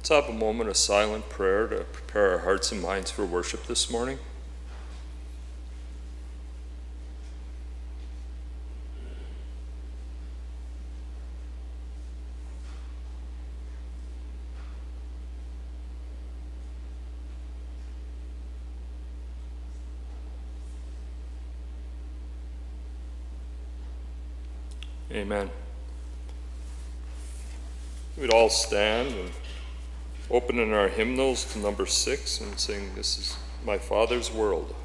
Let's have a moment of silent prayer to prepare our hearts and minds for worship this morning. Amen. We'd all stand and open in our hymnals to number 6 and sing, "This is my Father's world."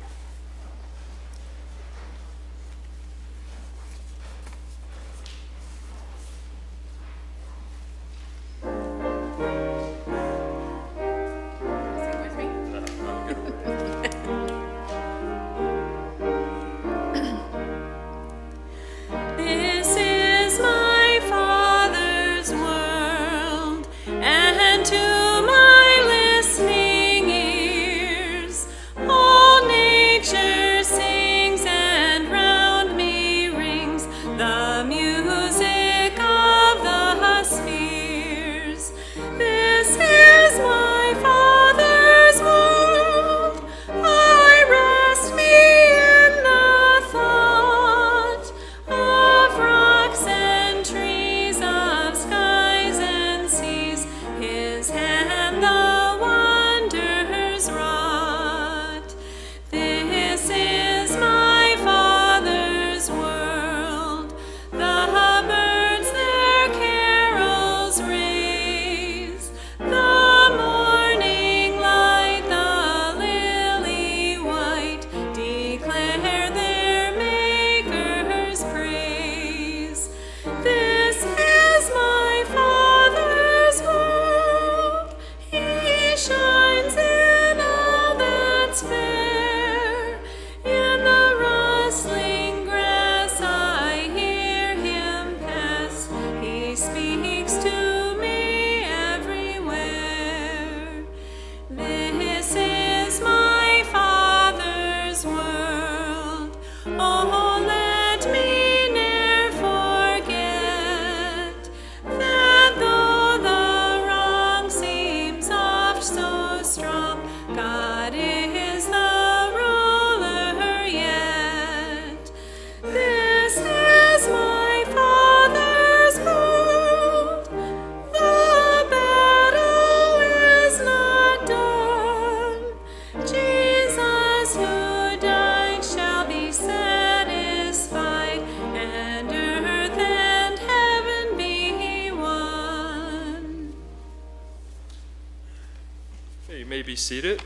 Be seated.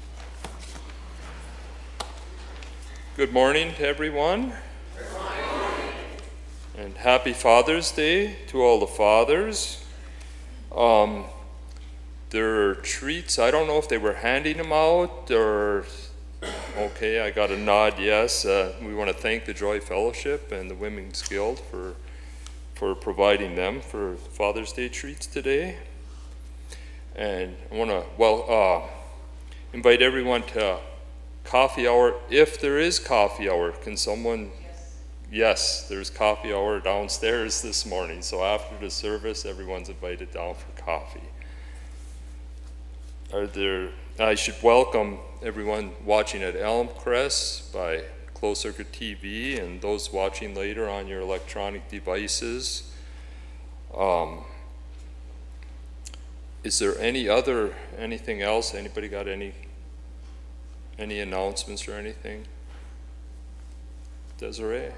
Good morning to everyone. Good morning. And happy Father's Day to all the fathers. There are treats. I don't know if they were handing them out or, okay, I got a nod, yes. We want to thank the Joy Fellowship and the Women's Guild for providing them for Father's Day treats today. And I want to, invite everyone to coffee hour, if there is coffee hour. Can someone? Yes, there's coffee hour downstairs this morning. So after the service, everyone's invited down for coffee. I should welcome everyone watching at Elmcrest by Closed Circuit TV and those watching later on your electronic devices. Is there anything else? Anybody got any announcements or anything? Desiree?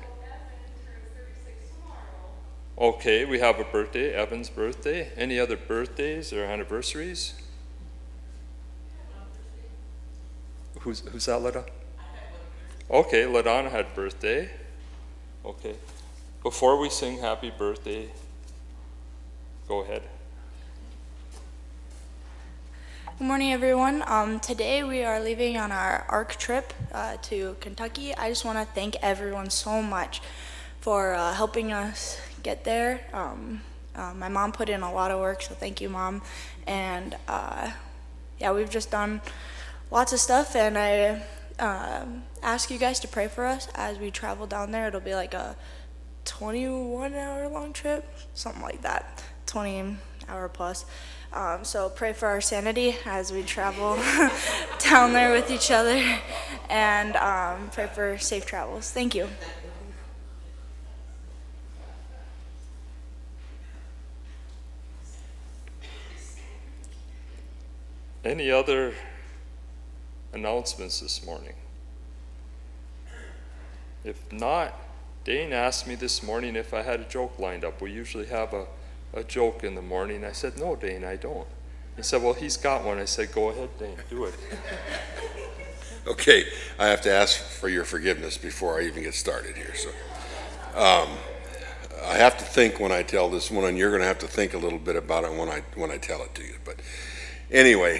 Okay, we have a birthday, Evan's birthday. Any other birthdays or anniversaries? Who's that, Leda? Okay, Ladonna had birthday. Okay. Before we sing happy birthday, go ahead. Good morning, everyone. Today we are leaving on our ARC trip to Kentucky. I just want to thank everyone so much for helping us get there. My mom put in a lot of work, so thank you, Mom. And yeah, we've just done lots of stuff, and I ask you guys to pray for us as we travel down there. It'll be like a 21-hour long trip, something like that. hour plus. So pray for our sanity as we travel down there with each other, and pray for safe travels. Thank you. Any other announcements this morning? If not, Dane asked me this morning if I had a joke lined up. We usually have a joke in the morning. I said, no, Dane, I don't. He said, well, he's got one. I said, go ahead, Dane, do it. Okay, I have to ask for your forgiveness before I even get started here. So, I have to think when I tell this one, and you're going to have to think a little bit about it when I tell it to you. But anyway,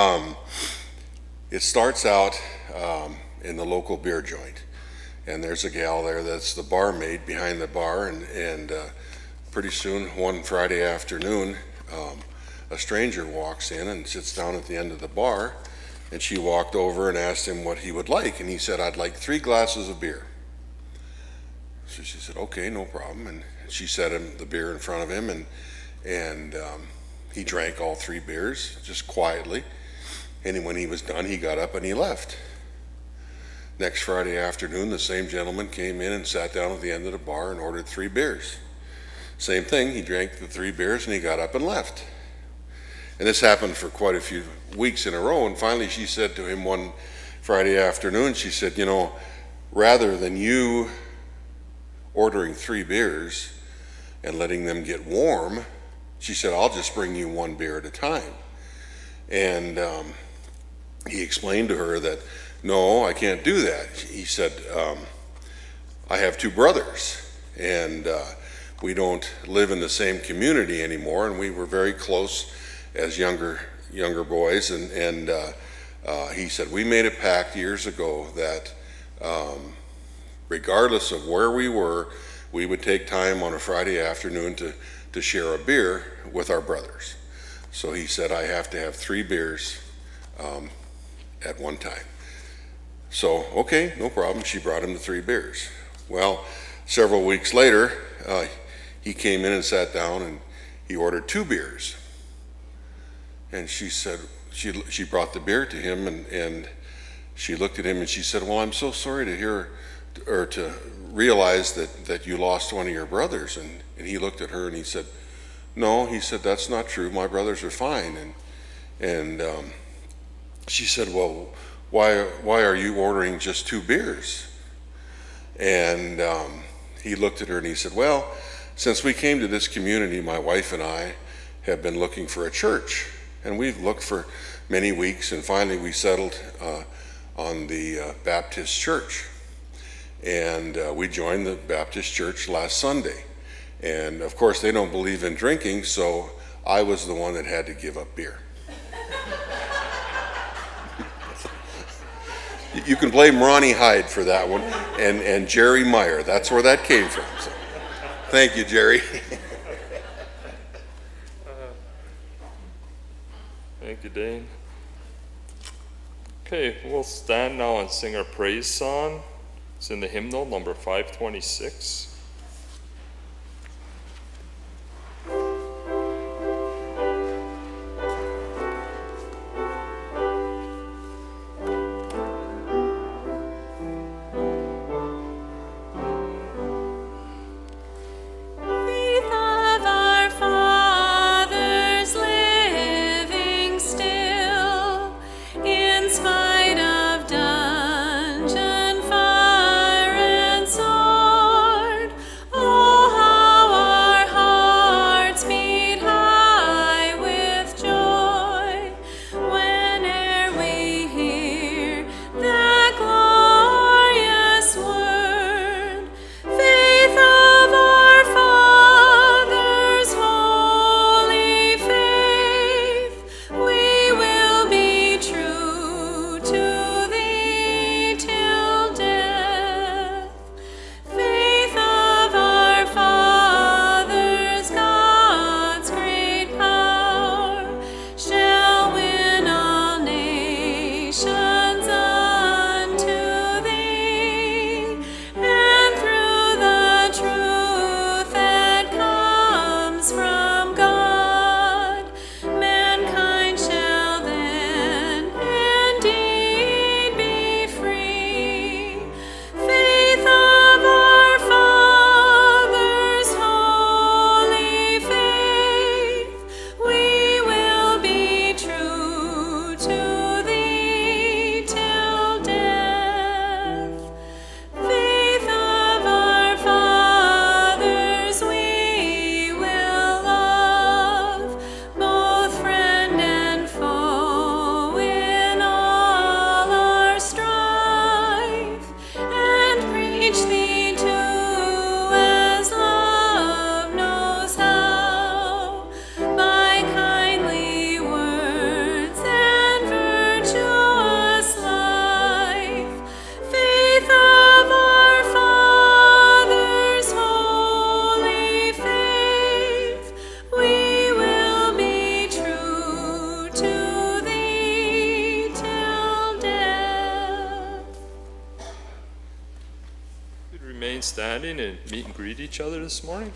it starts out in the local beer joint, and there's a gal there that's the barmaid behind the bar, and pretty soon, one Friday afternoon, a stranger walks in and sits down at the end of the bar, and she walked over and asked him what he would like, and he said, I'd like 3 glasses of beer. So she said, okay, no problem, and she set him the beer in front of him, and he drank all 3 beers just quietly, and when he was done, he got up and he left. Next Friday afternoon, the same gentleman came in and sat down at the end of the bar and ordered 3 beers. Same thing, he drank the 3 beers and he got up and left. And this happened for quite a few weeks in a row, and finally she said to him one Friday afternoon, she said, you know, rather than you ordering 3 beers and letting them get warm, she said, I'll just bring you 1 beer at a time. And he explained to her that, no, I can't do that. He said, I have 2 brothers, and we don't live in the same community anymore, and we were very close as younger boys, and he said, we made a pact years ago that regardless of where we were, we would take time on a Friday afternoon to share a beer with our brothers. So he said, I have to have 3 beers at one time. So, okay, no problem. She brought him the 3 beers. Well, several weeks later, he came in and sat down and he ordered 2 beers. And she said, she brought the beer to him, and she looked at him and she said, well, I'm so sorry to hear, or to realize that you lost one of your brothers. And he looked at her and he said, no, he said, that's not true. My brothers are fine. And she said, well, why are you ordering just 2 beers? And he looked at her and he said, well, since we came to this community, my wife and I have been looking for a church. And we've looked for many weeks, and finally we settled on the Baptist church. And we joined the Baptist church last Sunday. And of course they don't believe in drinking, so I was the one that had to give up beer. You can blame Ronnie Hyde for that one, and Jerry Meyer. That's where that came from. So, thank you, Jerry. Thank you, Dane. Okay, we'll stand now and sing our praise song. It's in the hymnal, number 526. Spite of dungeon, fire, and sword, Remain standing and meet and greet each other this morning.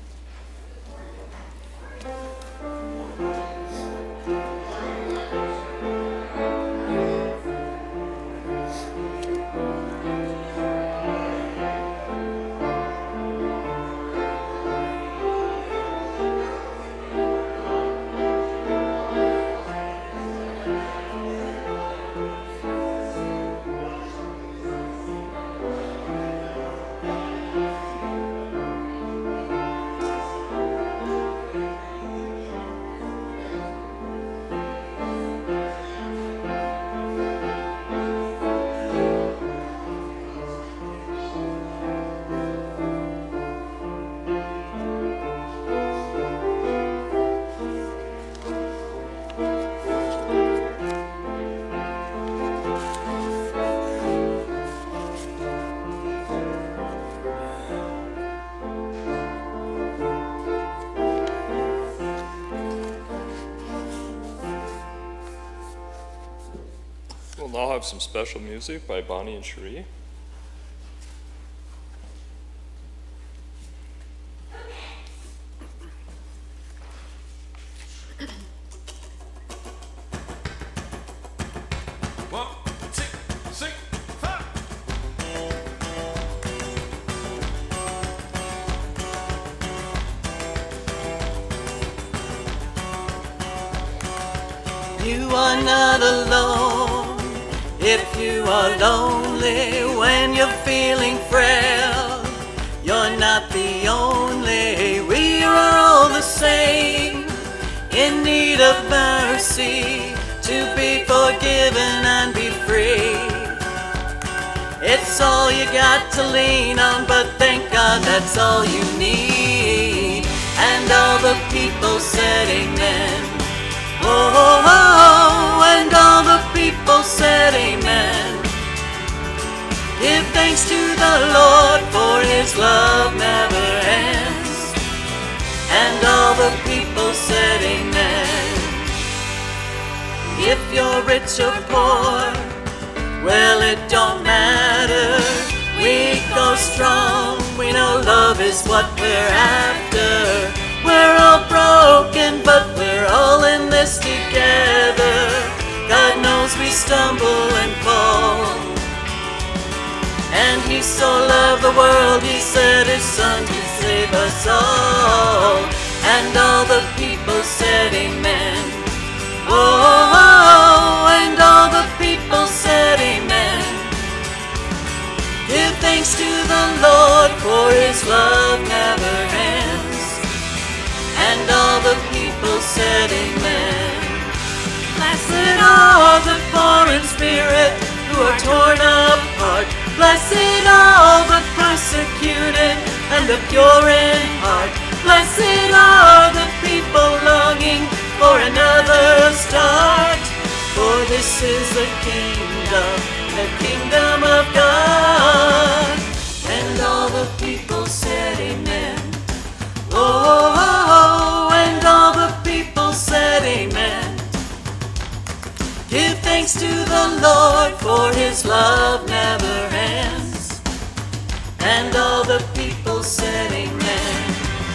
We'll now have some special music by Bonnie and Cherie. You are not alone if you are lonely when you're feeling frail. You're not the only, we are all the same, in need of mercy, to be forgiven and be free. It's all you got to lean on, but thank God that's all you need. And all the people said amen. Oh, oh, oh, and all the people said amen. Give thanks to the Lord, for his love never ends. And all the people said amen. If you're rich or poor, well, it don't matter. We go strong, we know love is what we're after. We're all broken, but we're all in this together. God knows we stumble and fall, and he so loved the world, he sent his son to save us all. And all the people said amen. Oh, oh, oh, and all the people said amen. Give thanks to the Lord, for his love never ends. And all the people said amen. Blessed are the poor in spirit, who are torn apart. Blessed are the persecuted and the pure in heart. Blessed are the people longing for another start. For this is the kingdom of God. And all the people said amen. Oh, oh, oh, and all the people said amen. Give thanks to the Lord, for his love never ends. And all the people said amen.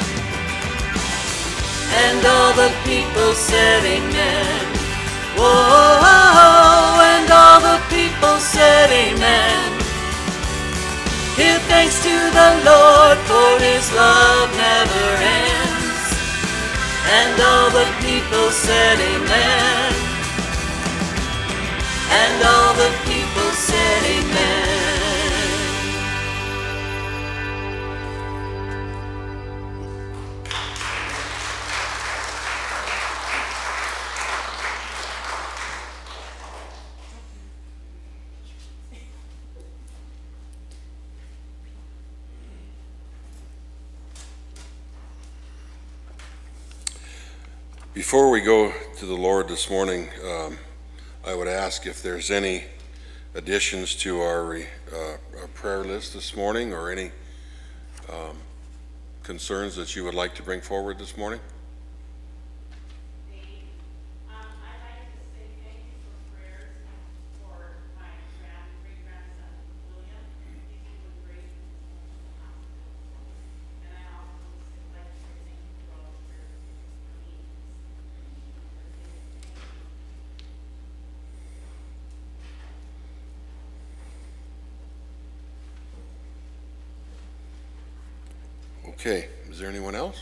And all the people said amen. Oh, oh, oh, and all the people said amen. Give thanks to the Lord, for his love never ends. And all the people said amen. And all the people said amen. Before we go to the Lord this morning, I would ask if there's any additions to our prayer list this morning, or any concerns that you would like to bring forward this morning. Okay, is there anyone else?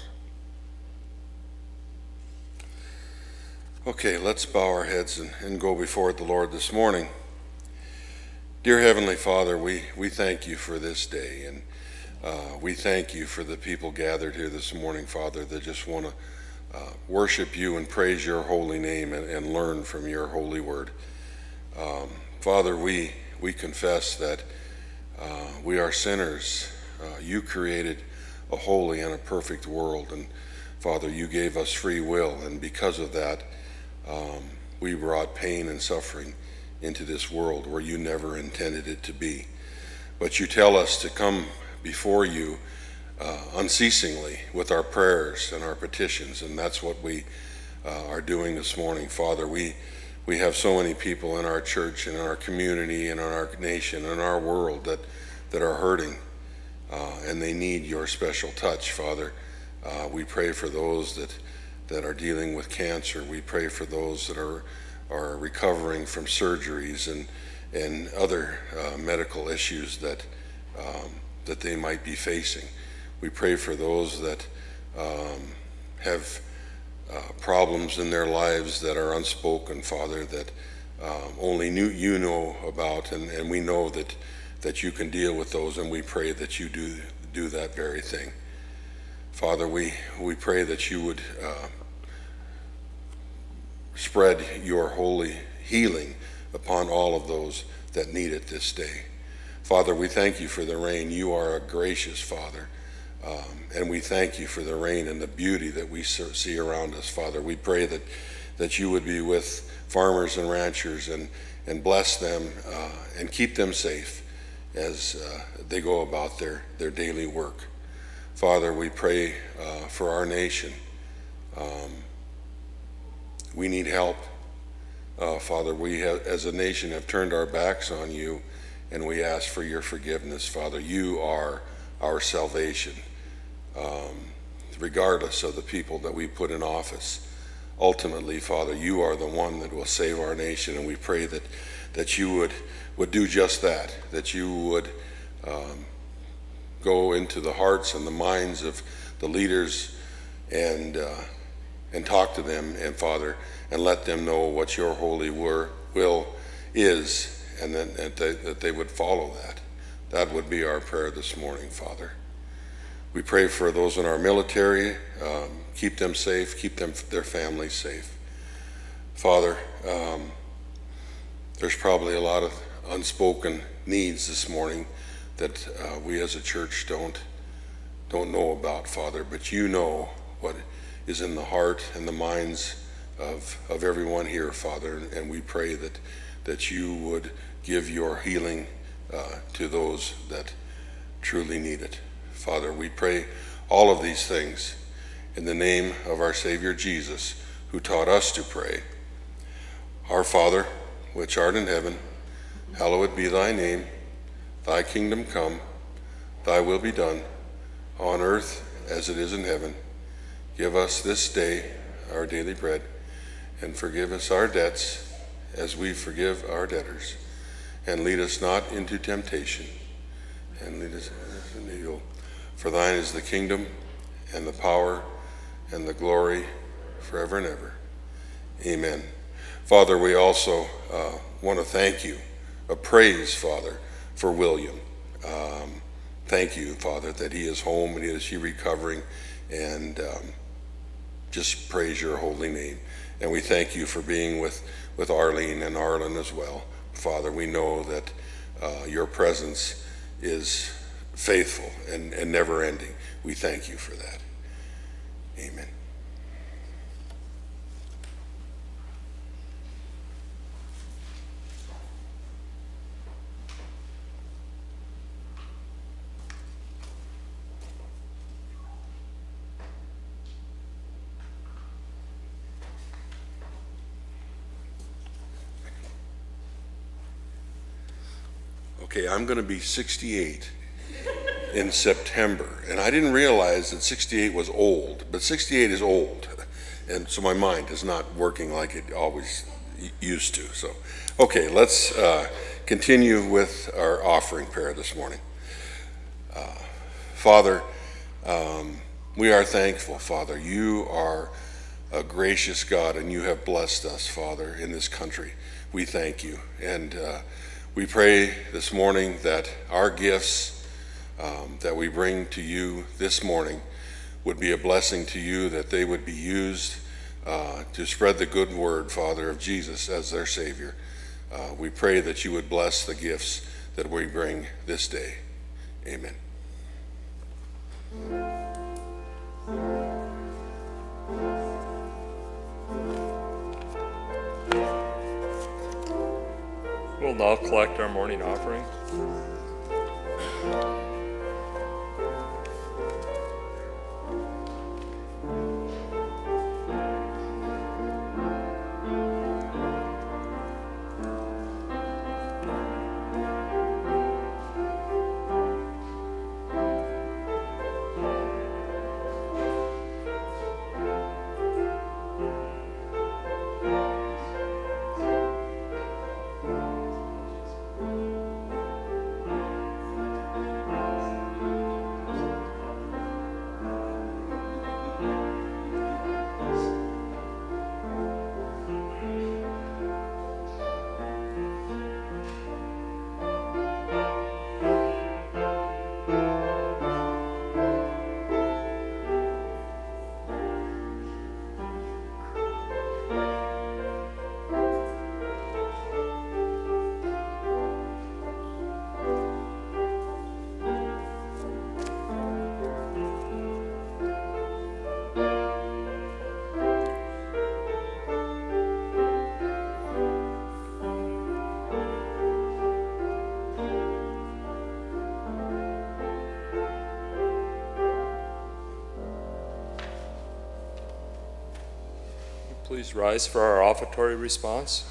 Okay, let's bow our heads and go before the Lord this morning. Dear Heavenly Father, we thank you for this day, and we thank you for the people gathered here this morning, Father, that just want to worship you and praise your holy name and learn from your holy word. Father, we confess that we are sinners. You created a holy and a perfect world, and Father, you gave us free will, and because of that, we brought pain and suffering into this world where you never intended it to be. But you tell us to come before you unceasingly with our prayers and our petitions, and that's what we are doing this morning. Father, we have so many people in our church and in our community and in our nation and in our world that are hurting, and they need your special touch, Father. We pray for those that are dealing with cancer. We pray for those that are recovering from surgeries and other medical issues that they might be facing. We pray for those that have problems in their lives that are unspoken, Father, that only you know about, and we know that you can deal with those, and we pray that you do that very thing. Father, we pray that you would spread your holy healing upon all of those that need it this day. Father, we thank you for the rain. You are a gracious Father, and we thank you for the rain and the beauty that we see around us, Father. We pray that you would be with farmers and ranchers and bless them and keep them safe as they go about their daily work. Father, we pray for our nation. We need help. Father, we have, as a nation, have turned our backs on you, and we ask for your forgiveness, Father. You are our salvation, regardless of the people that we put in office. Ultimately, Father, you are the one that will save our nation, and we pray that you would do just that you would go into the hearts and the minds of the leaders and talk to them, and Father, and let them know what your holy will is, and then that they would follow that. That would be our prayer this morning, Father. We pray for those in our military. Keep them safe, keep their families safe. Father, there's probably a lot of unspoken needs this morning that we as a church don't know about, Father, but you know what is in the heart and the minds of everyone here, Father, and we pray that you would give your healing to those that truly need it. Father, we pray all of these things in the name of our Savior Jesus, who taught us to pray. Our Father, which art in heaven, hallowed be thy name. Thy kingdom come, thy will be done, on earth as it is in heaven. Give us this day our daily bread, and forgive us our debts as we forgive our debtors. And lead us not into temptation, and lead us into evil. For thine is the kingdom, and the power, and the glory, forever and ever. Amen. Father, we also want to thank you, praise, Father, for William. Thank you, Father, that he is home and he recovering, and just praise your holy name. And we thank you for being with Arlene and Arlen as well. Father, we know that your presence is faithful and never ending. We thank you for that. Amen. Okay, I'm going to be 68 in September, and I didn't realize that 68 was old, but 68 is old, and so my mind is not working like it always used to. So, okay, let's continue with our offering prayer this morning. Father, We are thankful, Father. You are a gracious God, and you have blessed us, Father, in this country. We thank you. And we pray this morning that our gifts that we bring to you this morning would be a blessing to you, that they would be used to spread the good word, Father, of Jesus as their Savior. We pray that you would bless the gifts that we bring this day. Amen. We'll now collect our morning offering. Please rise for our offertory response.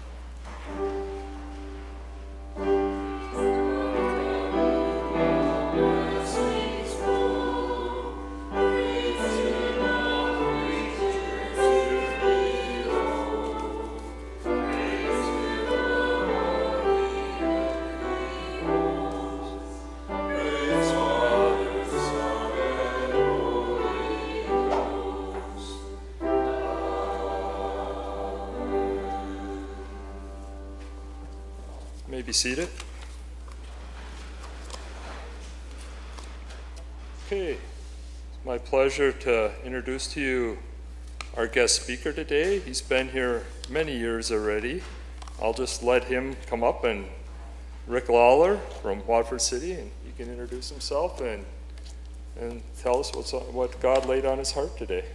You may be seated. Okay, it's my pleasure to introduce to you our guest speaker today. He's been here many years already. I'll just let him come up, and Rick Lawler from Watford City, and he can introduce himself and tell us what God laid on his heart today.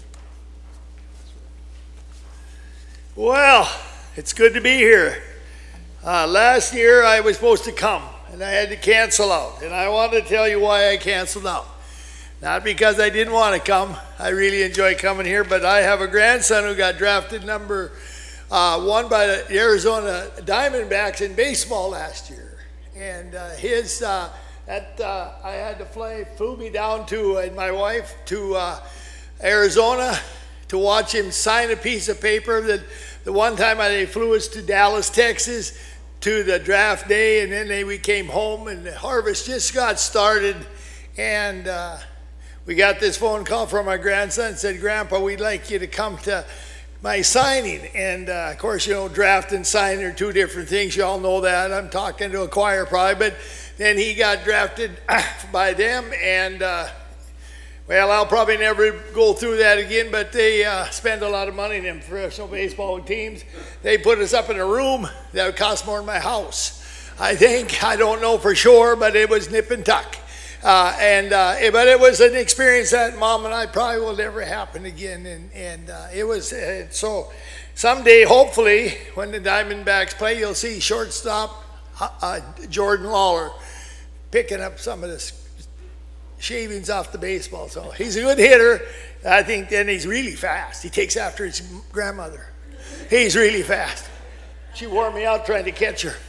Well, it's good to be here. Last year I was supposed to come, and I had to cancel out. And I want to tell you why I canceled out. Not because I didn't want to come. I really enjoy coming here, but I have a grandson who got drafted number 1 by the Arizona Diamondbacks in baseball last year. And I had to flew me down to, and my wife, to Arizona to watch him sign a piece of paper. That the one time they flew us to Dallas, Texas, to the draft day, and then we came home, and the harvest just got started, and we got this phone call from my grandson and said, "Grandpa, we'd like you to come to my signing." And of course, you know, draft and signing are two different things. You all know that. I'm talking to a choir probably, but then he got drafted by them, and well, I'll probably never go through that again, but they spend a lot of money in them professional baseball teams. They put us up in a room that would cost more than my house. I think, I don't know for sure, but it was nip and tuck. But it was an experience that Mom and I probably will never happen again. And it was, so someday, hopefully, when the Diamondbacks play, you'll see shortstop Jordan Lawler picking up some of this shavings off the baseball. So he's a good hitter. I think then he's really fast. He takes after his grandmother. He's really fast. She wore me out trying to catch her.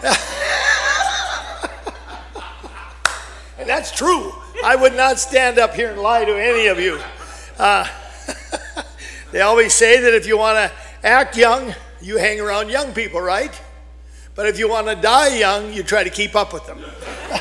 And that's true. I would not stand up here and lie to any of you. They always say that if you want to act young, you hang around young people, right? But if you want to die young, you try to keep up with them.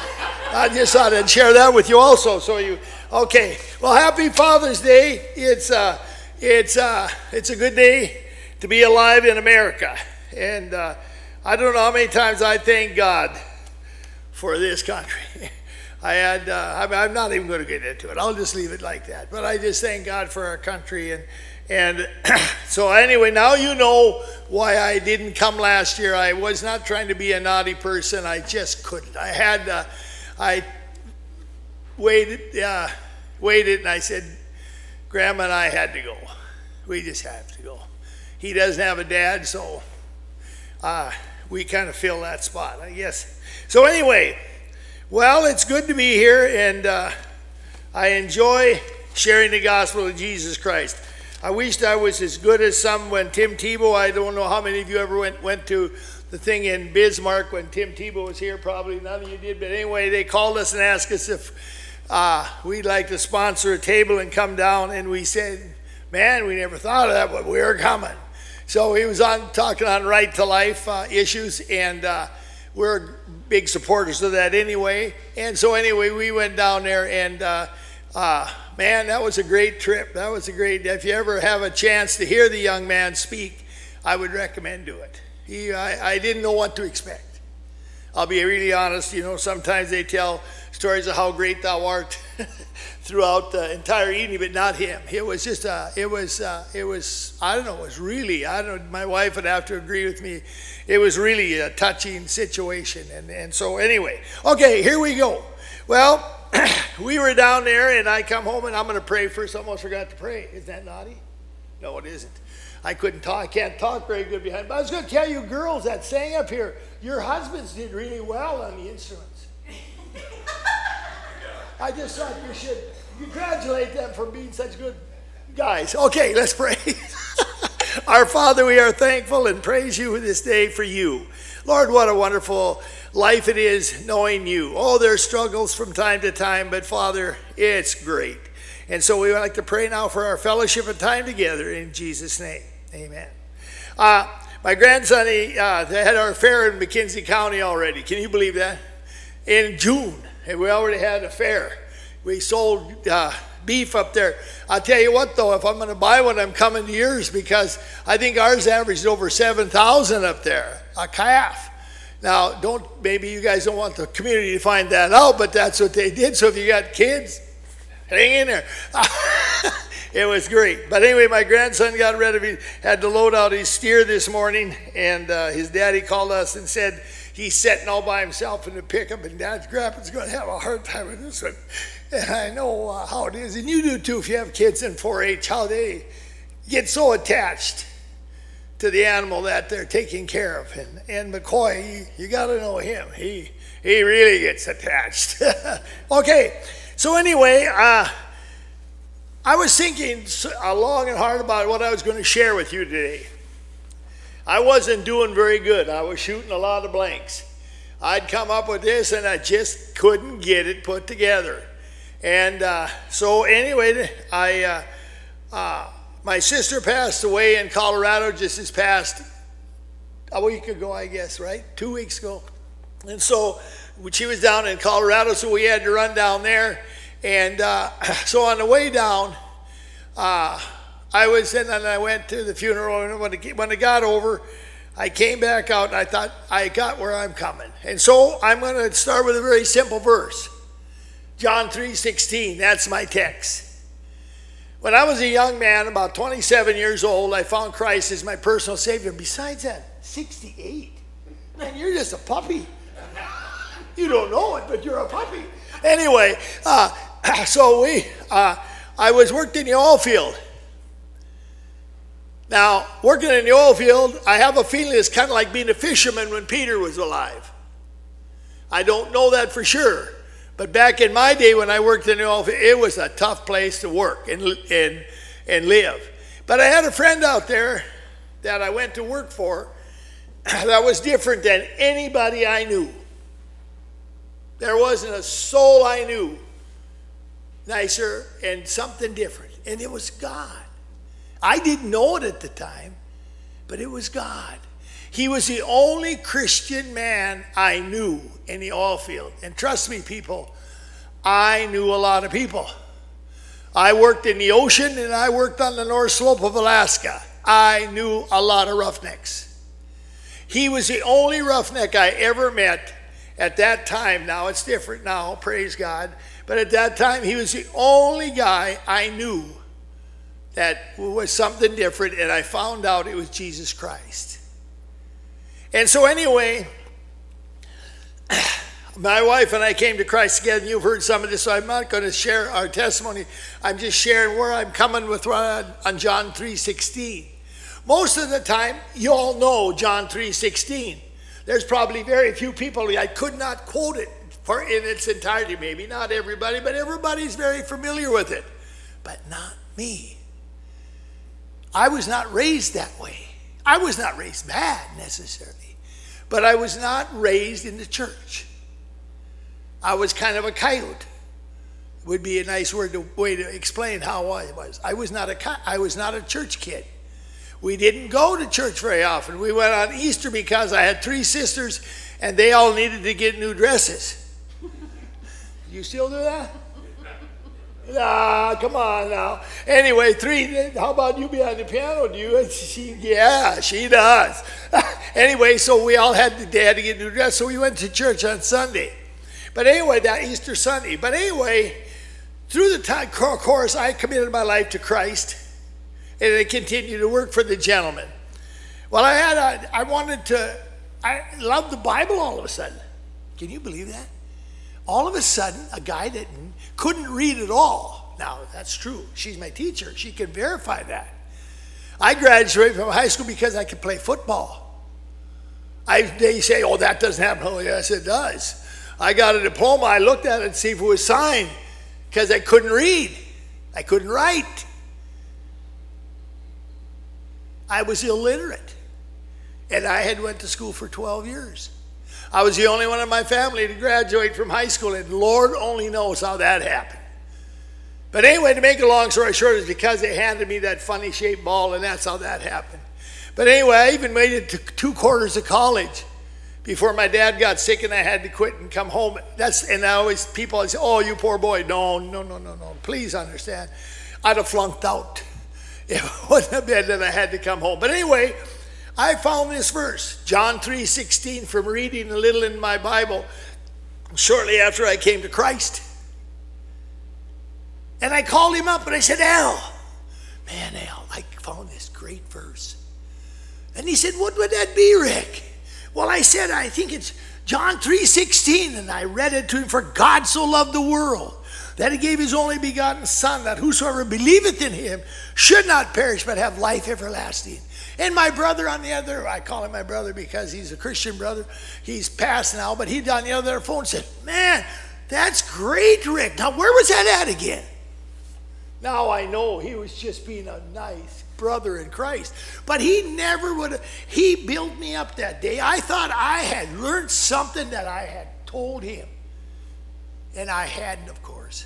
I just thought I'd share that with you also. Okay. Well, happy Father's Day. It's a good day to be alive in America. And I don't know how many times I thank God for this country. I'm not even going to get into it. I'll just leave it like that. But I just thank God for our country. And so anyway, now you know why I didn't come last year. I was not trying to be a naughty person. I just couldn't. I waited, and I said, Grandma and I had to go. We just have to go. He doesn't have a dad, so we kind of fill that spot, I guess. So anyway, well, it's good to be here, and I enjoy sharing the gospel of Jesus Christ. I wished I was as good as some when Tim Tebow, I don't know how many of you ever went to the thing in Bismarck when Tim Tebow was here. Probably none of you did, but anyway, they called us and asked us if we'd like to sponsor a table and come down, and we said, man, we never thought of that, but we're coming. So he was talking on right to life issues, and we're big supporters of that anyway. And so anyway, we went down there, and man, that was a great trip. That was a great, if you ever have a chance to hear the young man speak, I would recommend do it. I didn't know what to expect. I'll be really honest, you know, sometimes they tell stories of how great thou art throughout the entire evening, but not him. It was just, I don't know, it was really, my wife would have to agree with me. It was really a touching situation. And so anyway, okay, here we go. Well, we were down there, and I come home, and I'm going to pray first. I almost forgot to pray. Isn't that naughty? No, it isn't. I couldn't talk. I can't talk very good behind. But I was going to tell you girls that sang up here, your husbands did really well on the instruments. I just thought you should congratulate them for being such good guys. Okay, let's pray. Our Father, we are thankful and praise you this day for you. Lord, what a wonderful life it is knowing you. Oh, there's struggles from time to time, but Father, it's great. And so we would like to pray now for our fellowship and time together in Jesus' name. Amen. My grandson, they had our fair in McKenzie County already. Can you believe that? In June, and we already had a fair. We sold beef up there. I'll tell you what, though, if I'm going to buy one, I'm coming to yours, because I think ours averaged over 7,000 up there, a calf. Now, maybe you guys don't want the community to find that out, but that's what they did. So if you got kids, hang in there. It was great. But anyway, my grandson got ready, had to load out his steer this morning, and his daddy called us and said he's sitting all by himself in the pickup, and Dad's grandpa's going to have a hard time with this one. And I know how it is, and you do too if you have kids in 4-H, how they get so attached to the animal that they're taking care of. And McCoy, you got to know him. He really gets attached. Okay, so anyway, I was thinking long and hard about what I was going to share with you today. I wasn't doing very good. I was shooting a lot of blanks. I'd come up with this, and I just couldn't get it put together. And so anyway, my sister passed away in Colorado just this past a week ago, I guess, right? 2 weeks ago. And so she was down in Colorado, so we had to run down there. And so on the way down, I went to the funeral, and when I got over, I came back out, and I thought, I got where I'm coming. And so I'm going to start with a very simple verse. John 3:16, that's my text. When I was a young man, about 27 years old, I found Christ as my personal Savior. Besides that, 68. Man, you're just a puppy. You don't know it, but you're a puppy. Anyway, so I was working in the oil field. Now, working in the oil field, I have a feeling it's kind of like being a fisherman when Peter was alive. I don't know that for sure. But back in my day when I worked in the oil field, it was a tough place to work and live. But I had a friend out there that I went to work for that was different than anybody I knew. There wasn't a soul I knew nicer and something different. And it was God. I didn't know it at the time, but it was God. He was the only Christian man I knew in the oil field. And trust me, people, I knew a lot of people. I worked in the ocean and I worked on the North Slope of Alaska. I knew a lot of roughnecks. He was the only roughneck I ever met at that time. Now it's different now, praise God. But at that time, he was the only guy I knew that was something different, and I found out it was Jesus Christ. And so anyway, my wife and I came to Christ together, and you've heard some of this, so I'm not going to share our testimony. I'm just sharing where I'm coming with on John 3:16. Most of the time, you all know John 3:16. There's probably very few people, I could not quote it in its entirety, maybe not everybody, but everybody's very familiar with it. But not me. I was not raised that way. I was not raised bad necessarily, but I was not raised in the church. I was kind of a coyote. Would be a nice way to explain how I was. I was not a church kid. We didn't go to church very often. We went on Easter because I had 3 sisters and they all needed to get new dresses. You still do that? Nah, come on now. Anyway, 3, how about you behind the piano? Do you? Yeah, she does. Anyway, so they had to get new dresses, so we went to church on Sunday. But anyway, that Easter Sunday. But anyway, through the time course, I committed my life to Christ, and I continued to work for the gentleman. Well, I loved the Bible all of a sudden. Can you believe that? All of a sudden, a guy that couldn't read at all. Now, that's true. She's my teacher. She can verify that. I graduated from high school because I could play football. They say, oh, that doesn't happen. Oh, yes, it does. I got a diploma. I looked at it to see if it was signed because I couldn't read. I couldn't write. I was illiterate. And I had went to school for 12 years. I was the only one in my family to graduate from high school, and Lord only knows how that happened. But anyway, to make a long story short, it's because they handed me that funny shaped ball, and that's how that happened. But anyway, I even made it to 2 quarters of college before my dad got sick and I had to quit and come home. People say, oh, you poor boy. No. Please understand. I'd have flunked out. It wouldn't have been that I had to come home. But anyway, I found this verse, John 3:16, from reading a little in my Bible shortly after I came to Christ. And I called him up and I said, Al, I found this great verse. And he said, what would that be, Rick? Well, I said, I think it's John 3:16, and I read it to him. For God so loved the world that he gave his only begotten Son, that whosoever believeth in him should not perish but have life everlasting. And my brother on the other, I call him my brother because he's a Christian brother. He's passed now, but he'd on the other phone said, man, that's great, Rick. Now, where was that at again? Now I know he was just being a nice brother in Christ. But he never would have, he built me up that day. I thought I had learned something that I had told him. And I hadn't, of course.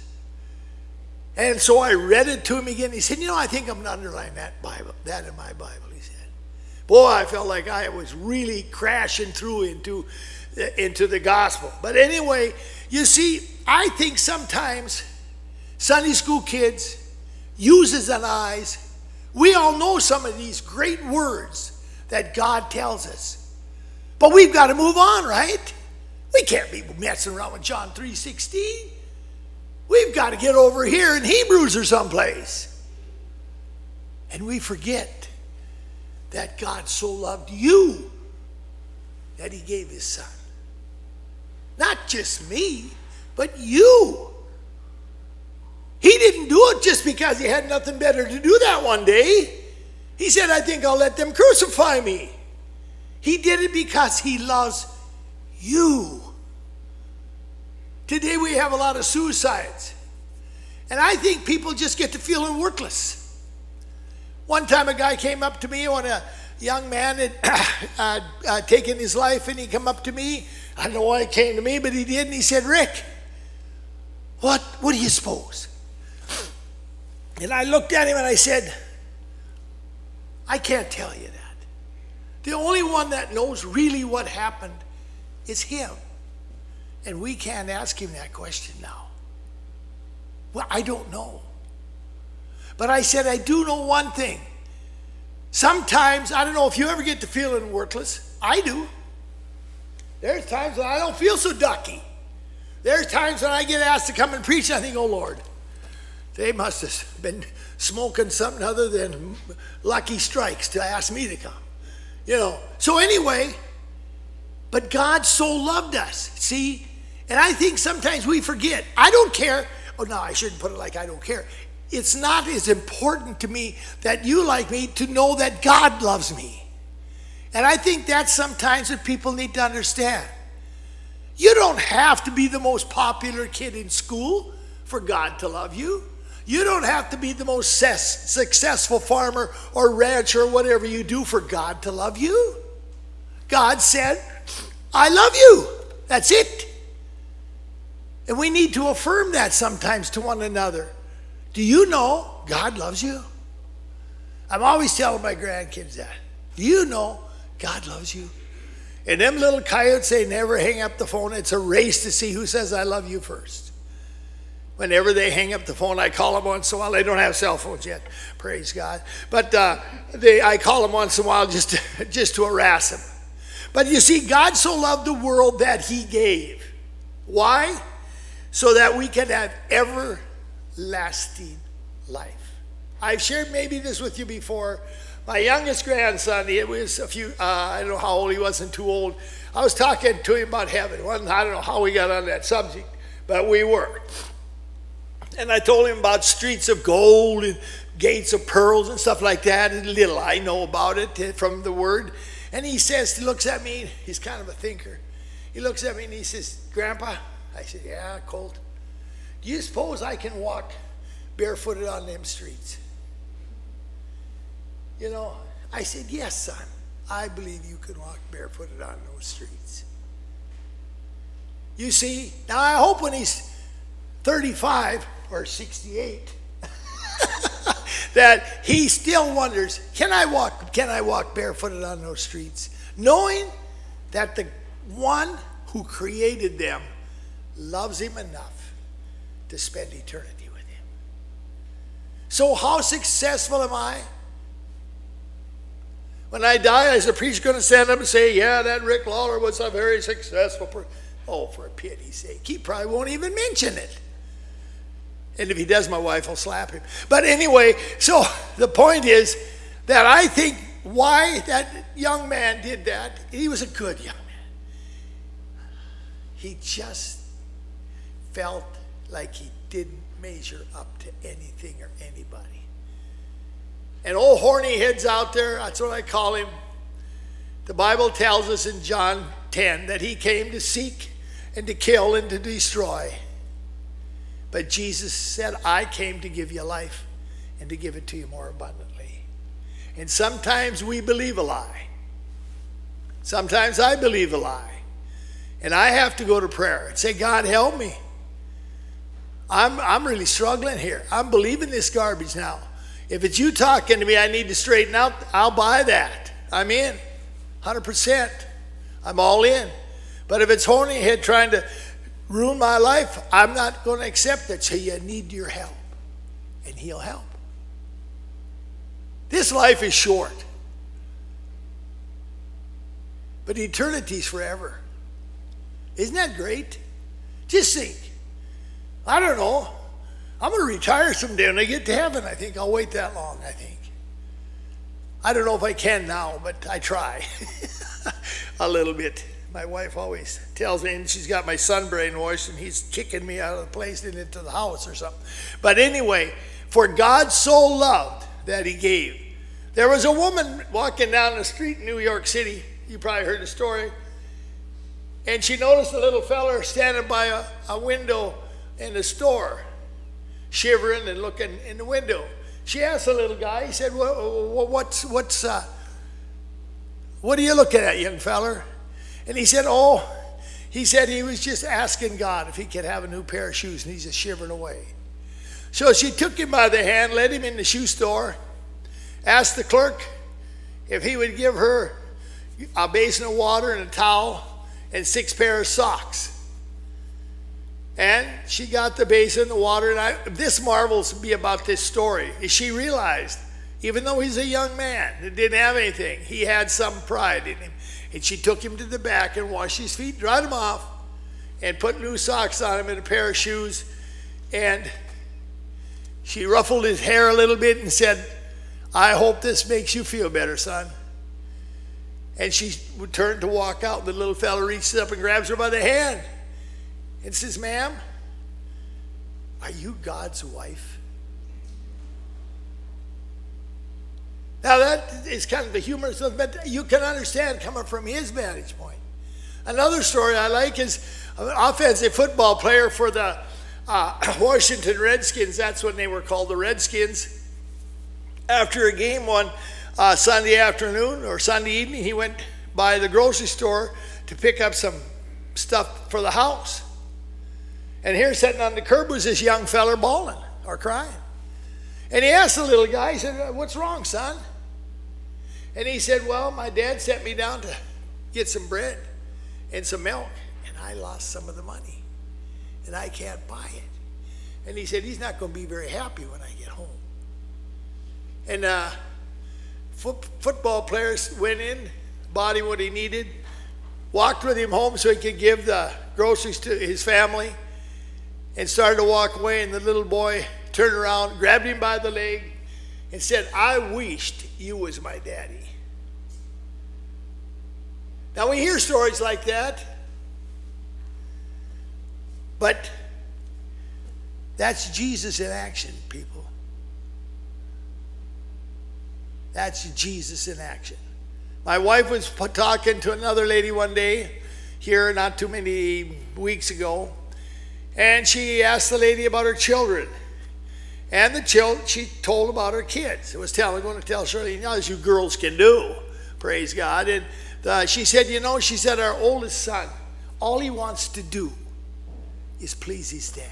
And so I read it to him again. He said, I think I'm going to underline that in my Bible. Boy, I felt like I was really crashing through into the gospel. But anyway, you see, I think sometimes Sunday school kids, U's and I's, we all know some of these great words that God tells us. But we've got to move on, right? We can't be messing around with John 3:16. We've got to get over here in Hebrews or someplace. And we forget that God so loved you that he gave his Son. Not just me, but you. He didn't do it just because he had nothing better to do that one day. He said, I think I'll let them crucify me. He did it because he loves you. Today we have a lot of suicides. And I think people just get to feeling worthless. One time a guy came up to me when a young man had taken his life, and he came up to me. I don't know why he came to me, but he did. And he said, Rick, what do you suppose? And I looked at him and I said, I can't tell you that. The only one that knows really what happened is him. And we can't ask him that question now. Well, I don't know. But I said, I do know one thing. Sometimes, I don't know if you ever get to feeling worthless. I do. There's times when I don't feel so ducky. There's times when I get asked to come and preach, and I think, oh, Lord, they must have been smoking something other than Lucky Strikes to ask me to come. You know. So anyway, but God so loved us, see? And I think sometimes we forget. I don't care. Oh, no, I shouldn't put it like I don't care. It's not as important to me that you like me to know that God loves me. And I think that's sometimes what people need to understand. You don't have to be the most popular kid in school for God to love you. You don't have to be the most successful farmer or rancher or whatever you do for God to love you. God said, I love you. That's it. And we need to affirm that sometimes to one another. Do you know God loves you? I'm always telling my grandkids that. Do you know God loves you? And them little coyotes, they never hang up the phone. It's a race to see who says I love you first. Whenever they hang up the phone, I call them once in a while. They don't have cell phones yet, praise God. But I call them once in a while just to harass them. But you see, God so loved the world that he gave. Why? So that we can have everlasting life. I've shared maybe this with you before. My youngest grandson, it was I don't know how old he wasn't too old. I was talking to him about heaven. I don't know how we got on that subject, but we were. And I told him about streets of gold and gates of pearls and stuff like that. And little I know about it from the word. And he looks at me, he's kind of a thinker. He looks at me and he says, Grandpa, I said, yeah, Colt, do you suppose I can walk barefooted on them streets? You know, I said, yes, son, I believe you can walk barefooted on those streets. You see, now I hope when he's 35 or 68 that he still wonders, can I walk barefooted on those streets? Knowing that the one who created them loves him enough to spend eternity with him. So how successful am I? When I die, is the preacher going to stand up and say, yeah, that Rick Lawler was a very successful person? Oh, for pity's sake. He probably won't even mention it. And if he does, my wife will slap him. But anyway, so the point is that I think why that young man did that, he was a good young man. He just felt like he didn't measure up to anything or anybody. And old horny heads out there, that's what I call him. The Bible tells us in John 10 that he came to seek and to kill and to destroy. But Jesus said, I came to give you life and to give it to you more abundantly. And sometimes we believe a lie. Sometimes I believe a lie. And I have to go to prayer and say, God, help me. I'm really struggling here. I'm believing this garbage now. If it's you talking to me, I need to straighten out, I'll buy that. I'm in, 100%. I'm all in. But if it's horny head trying to ruin my life, I'm not going to accept it. So you need your help, and he'll help. This life is short, but eternity's forever. Isn't that great? Just think. I don't know. I'm going to retire someday when I get to heaven. I think I'll wait that long, I think. I don't know if I can now, but I try a little bit. My wife always tells me, and she's got my son brainwashed, and he's kicking me out of the place and into the house or something. But anyway, for God so loved that he gave. There was a woman walking down the street in New York City. You probably heard the story. And she noticed a little fella standing by a window in the store, shivering and looking in the window. She asked the little guy, he said, what are you looking at, young feller? And he said, he was just asking God if he could have a new pair of shoes, and he's just shivering away. So she took him by the hand, led him in the shoe store, asked the clerk if he would give her a basin of water and a towel and 6 pairs of socks. And she got the basin, the water, and this marvels me about this story is she realized, even though he's a young man that didn't have anything, he had some pride in him. And she took him to the back and washed his feet, dried him off, and put new socks on him and a pair of shoes. And she ruffled his hair a little bit and said, I hope this makes you feel better, son. And she turned to walk out. The little fella reaches up and grabs her by the hand and says, ma'am, are you God's wife? Now that is kind of the humorous stuff, but you can understand coming from his vantage point. Another story I like is an offensive football player for the Washington Redskins. That's when they were called the Redskins. After a game one Sunday afternoon or Sunday evening, he went by the grocery store to pick up some stuff for the house. And here sitting on the curb was this young fella bawling or crying. And he asked the little guy, he said, what's wrong, son? And he said, well, my dad sent me down to get some bread and some milk, and I lost some of the money, and I can't buy it. And he said, he's not going to be very happy when I get home. And football players went in, bought him what he needed, walked with him home so he could give the groceries to his family, and started to walk away, and the little boy turned around, grabbed him by the leg, and said, I wished you was my daddy. Now we hear stories like that, but that's Jesus in action, people. That's Jesus in action. My wife was talking to another lady one day here not too many weeks ago, and she asked the lady about her children. And she told about her kids. It was going to tell Shirley, as you girls can do, praise God. And she said, she said, our oldest son, all he wants to do is please his dad.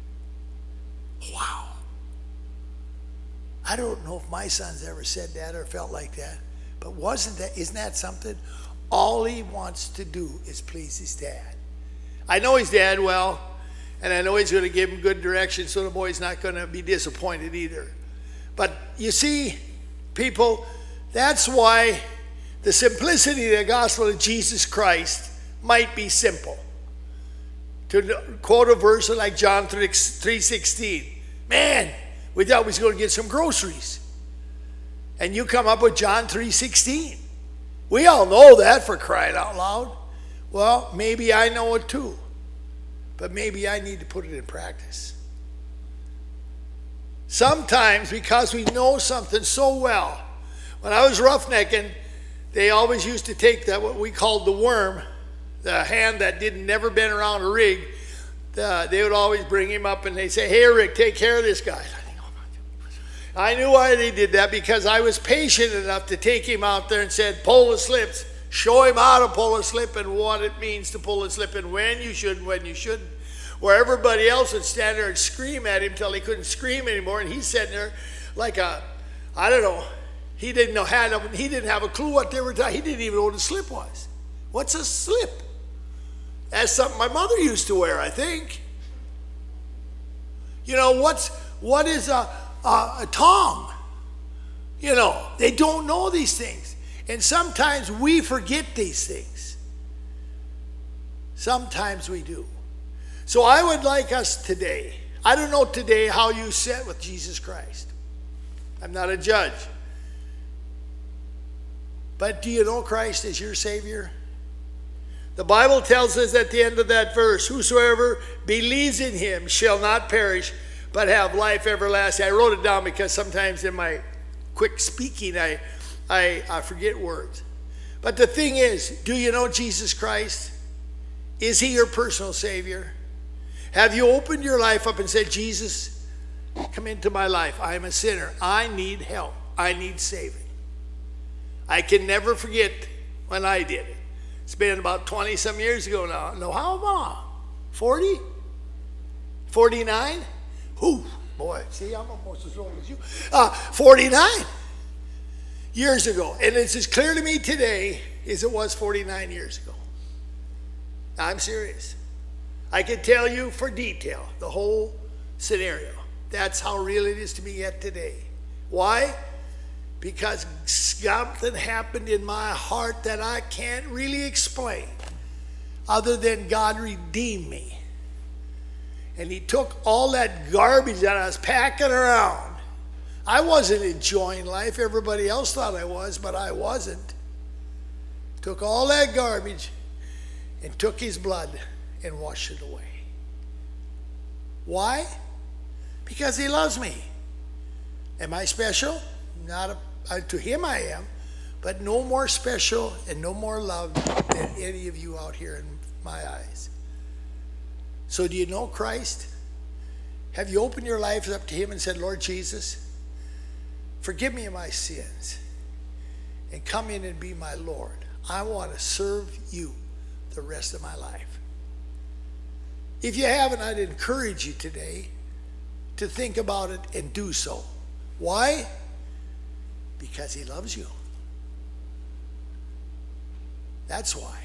Wow. I don't know if my son's ever said that or felt like that, but isn't that something? All he wants to do is please his dad. I know his dad well, and I know he's going to give him good direction, so the boy's not going to be disappointed either. But you see, people, that's why the simplicity of the gospel of Jesus Christ might be simple. To quote a verse like John 3:16, man, we thought we was going to get some groceries. And you come up with John 3:16. We all know that, for crying out loud. Well, maybe I know it too. But maybe I need to put it in practice. Sometimes, because we know something so well, when I was roughnecking, they always used to take that, what we called the worm, the hand that never been around a rig. They would always bring him up and they'd say, hey, Rick, take care of this guy. I knew why they did that, because I was patient enough to take him out there and said, pull the slips. Show him how to pull a slip and what it means to pull a slip and when you should and when you shouldn't. Where everybody else would stand there and scream at him till he couldn't scream anymore, and he's sitting there like I don't know, he didn't have a clue what they were talking. He didn't even know what a slip was. What's a slip? That's something my mother used to wear, I think. What is a tongue? They don't know these things. And sometimes we forget these things. Sometimes we do. So I would like us today, I don't know today how you sit with Jesus Christ. I'm not a judge. But do you know Christ as your Savior? The Bible tells us at the end of that verse, whosoever believes in him shall not perish, but have life everlasting. I wrote it down because sometimes in my quick speaking, I forget words. But the thing is, do you know Jesus Christ? Is he your personal Savior? Have you opened your life up and said, Jesus, come into my life. I am a sinner. I need help. I need saving. I can never forget when I did it. It's been about 20 some years ago now. No, how long? 40? 49? Ooh, boy, see, I'm almost as old as you. 49. years ago. And it's as clear to me today as it was 49 years ago. I'm serious. I can tell you for detail the whole scenario. That's how real it is to me yet today. Why? Because something happened in my heart that I can't really explain other than God redeemed me. And he took all that garbage that I was packing around. I wasn't enjoying life. Everybody else thought I was, but I wasn't. Took all that garbage and took his blood and washed it away. Why? Because he loves me. Am I special? Not to him I am, but no more special and no more loved than any of you out here in my eyes. So do you know Christ? Have you opened your lives up to him and said, Lord Jesus, forgive me of my sins and come in and be my Lord. I want to serve you the rest of my life. If you haven't, I'd encourage you today to think about it and do so. Why? Because he loves you. That's why.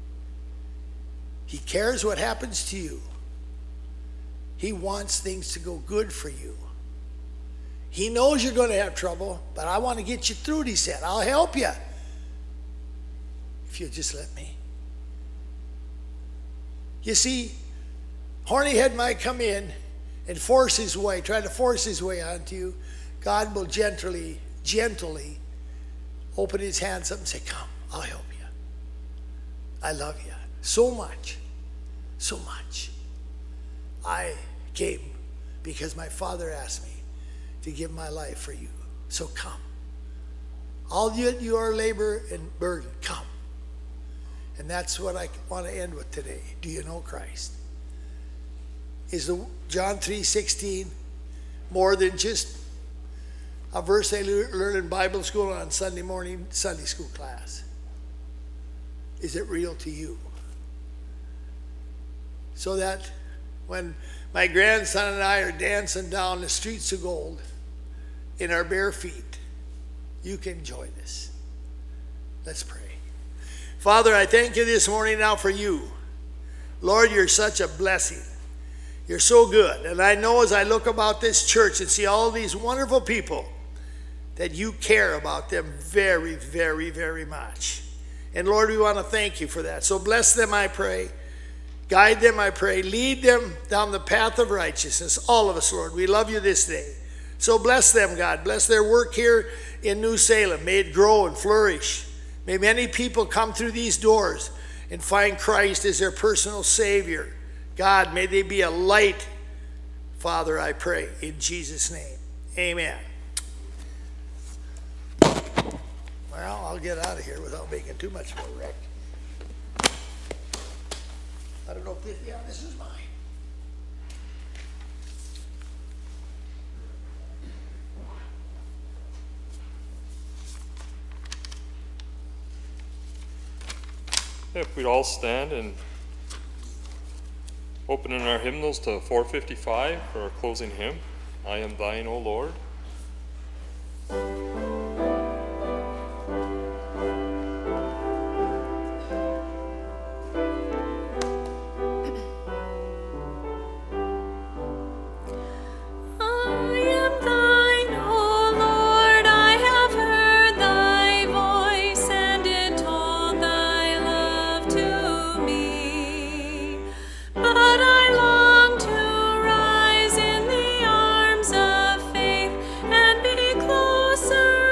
He cares what happens to you. He wants things to go good for you. He knows you're going to have trouble, but I want to get you through it, he said. I'll help you if you'll just let me. You see, horny head might come in and force his way, try to force his way onto you. God will gently open his hands up and say, come, I'll help you. I love you so much, so much. I came because my Father asked me to give my life for you. So come. All your labor and burden, come. And that's what I want to end with today. Do you know Christ? Is the John 3:16 more than just a verse they learn in Bible school on Sunday morning, Sunday school class? Is it real to you? So that when my grandson and I are dancing down the streets of gold in our bare feet, you can join us. Let's pray. Father, I thank you this morning now for you. Lord, you're such a blessing. You're so good. And I know as I look about this church and see all these wonderful people that you care about them very, very, very much. And Lord, we want to thank you for that. So bless them, I pray. Guide them, I pray. Lead them down the path of righteousness. All of us, Lord. We love you this day. So bless them, God. Bless their work here in New Salem. May it grow and flourish. May many people come through these doors and find Christ as their personal Savior. God, may they be a light, Father, I pray, in Jesus' name. Amen. Well, I'll get out of here without making too much of a wreck. I don't know if this, yeah, this is mine. If we'd all stand and opening our hymnals to 455 for our closing hymn, I Am Thine, O Lord. Closer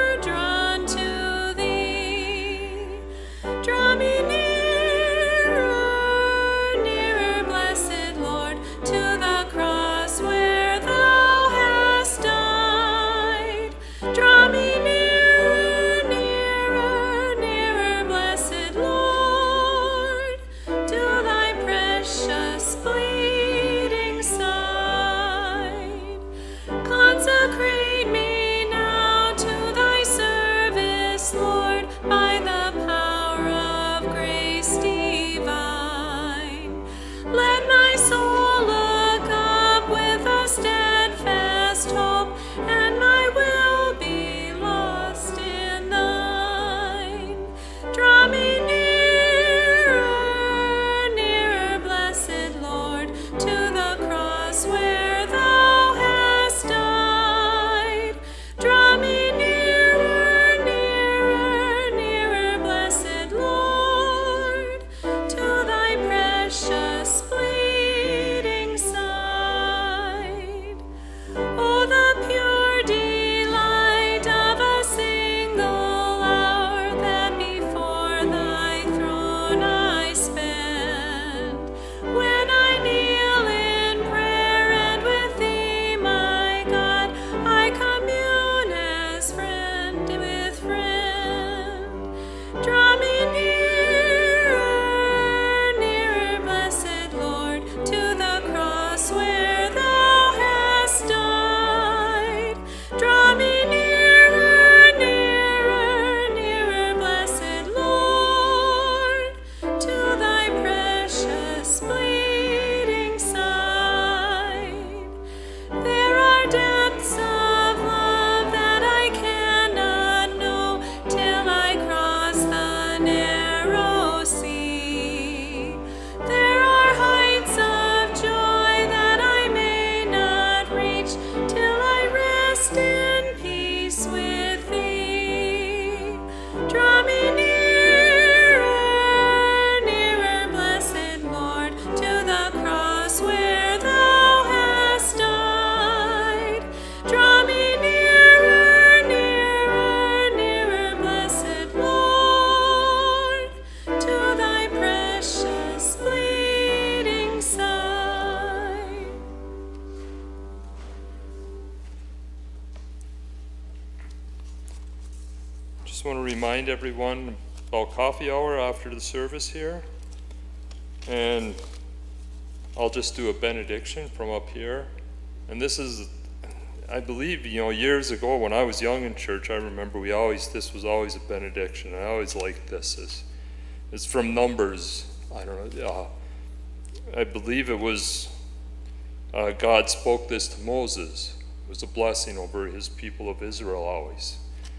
just want to remind everyone about coffee hour after the service here. And I'll just do a benediction from up here. And this is, I believe, years ago when I was young in church, I remember this was always a benediction. I always liked this. It's from Numbers. I don't know. I believe it was God spoke this to Moses. It was a blessing over his people of Israel always.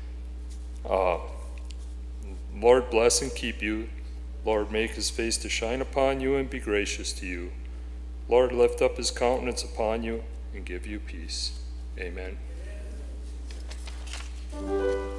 Lord bless and keep you. Lord make his face to shine upon you and be gracious to you. Lord lift up his countenance upon you and give you peace. Amen.